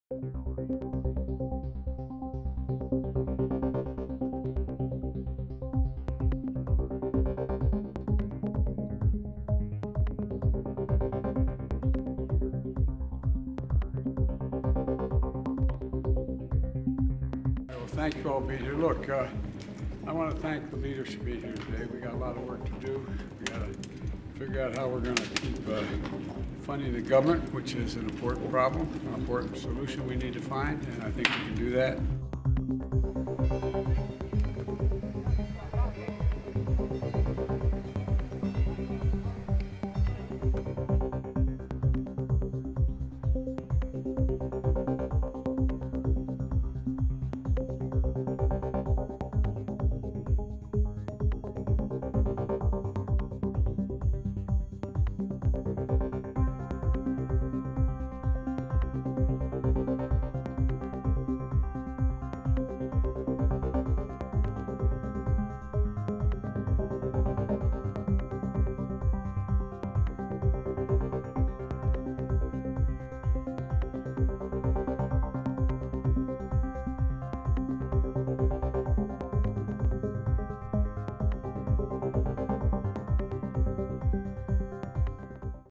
Thank you all for being here. Look, I want to thank the leaders for being here today. We got a lot of work to do. We got to figure out how we're going to keep funding the government, which is an important problem, an important solution we need to find, and I think we can do that.